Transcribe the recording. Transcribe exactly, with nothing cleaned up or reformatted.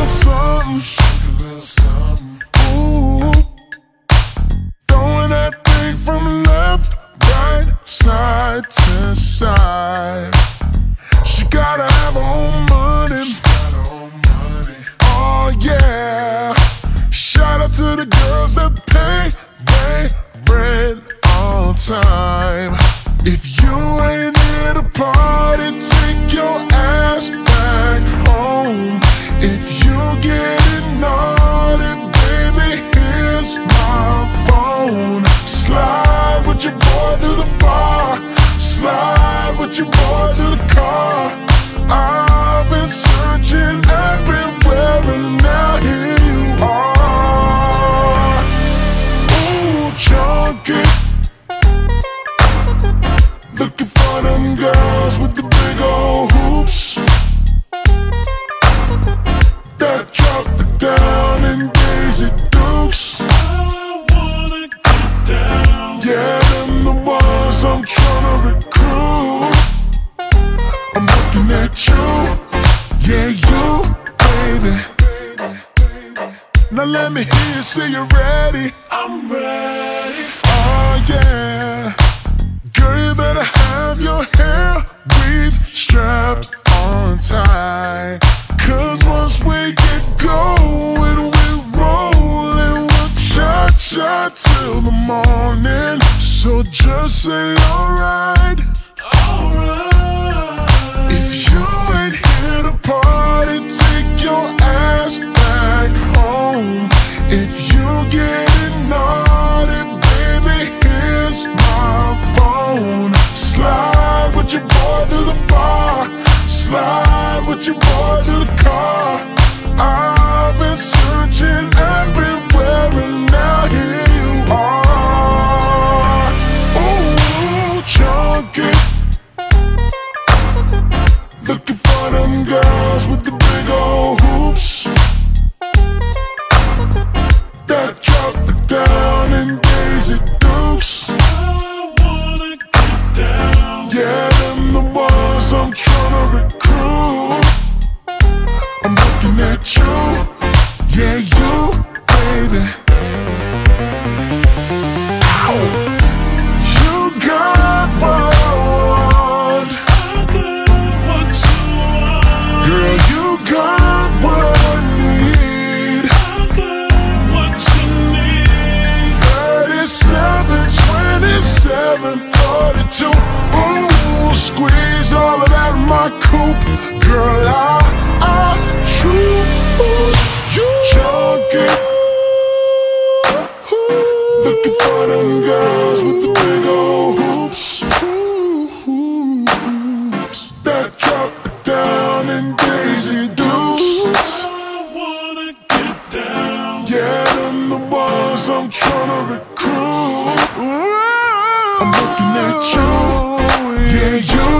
little something, shake a little something. Ooh, throwing that thing from left, right, side to side. She gotta have her own money. She got her own money. Oh yeah. Shout out to the girls that pay their rent on time. If you ain't here to party, take your ass back home. If you getting naughty, baby, here's my phone. Slide with your boy to the bar. Slide with your boy to the car. I've been searching everywhere and now here you are. Ooh, chunky. Looking for them girls with the big old hoops that drop it down in Daisy Dukes. I wanna get down. Yeah, them the ones I'm tryna recruit. I'm looking at you, yeah, you, baby. Now let me hear you say you're ready. I'm ready. Oh yeah. Girl, you better have your hair weave strapped on tight. Cause once we get going, we're rolling, we'll cha-cha till the morning. So just say alright. Alright. If you ain't here to party, take your ass back home. If you getting naughty, baby, here's my phone. Slide with your boy to the bar. Slide with your boy to the car. I've been searching everywhere and now here you are. Ooh, chunky. Looking for them girls with the big old hoops that drop it down in Daisy Dukes. I wanna get down. Yeah, them the ones I'm tryna recruit. I'm looking at you, yeah, you, baby. Ow! You got what I want. I got what you want. Girl, you got what I need. I got what you need. thirty-seven, twenty-seven, forty-two. Ooh, squeeze all of that in my coupe. Girl, I, I choose you. Chunky. Looking for them girls with the big old hoops that drop it down in Daisy Dukes. I wanna get down. Yeah, them the ones I'm tryna recruit. I'm looking at you, yeah, you.